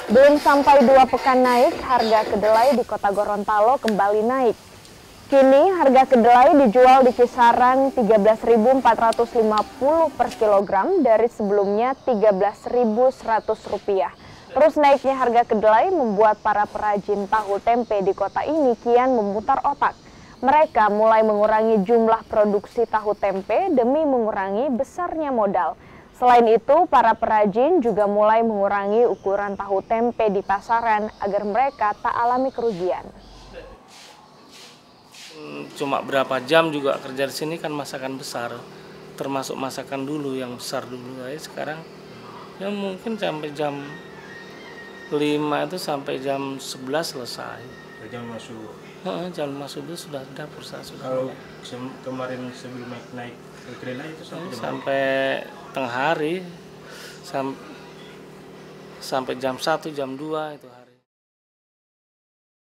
Belum sampai 2 pekan naik, harga kedelai di Kota Gorontalo kembali naik. Kini harga kedelai dijual di kisaran Rp13.450 per kilogram dari sebelumnya Rp13.100. Terus naiknya harga kedelai membuat para perajin tahu tempe di kota ini kian memutar otak. Mereka mulai mengurangi jumlah produksi tahu tempe demi mengurangi besarnya modal. Selain itu, para perajin juga mulai mengurangi ukuran tahu tempe di pasaran agar mereka tak alami kerugian. Cuma berapa jam juga kerja di sini kan masakan besar, termasuk masakan dulu yang besar dulu. Sekarang ya mungkin sampai jam 5 itu sampai jam 11 selesai. Jam masuk. Jam masuk itu sudah dapur sudah. Kalau kemarin sebelum naik kedelai itu sampai tengah hari sampai jam 1 jam 2 itu.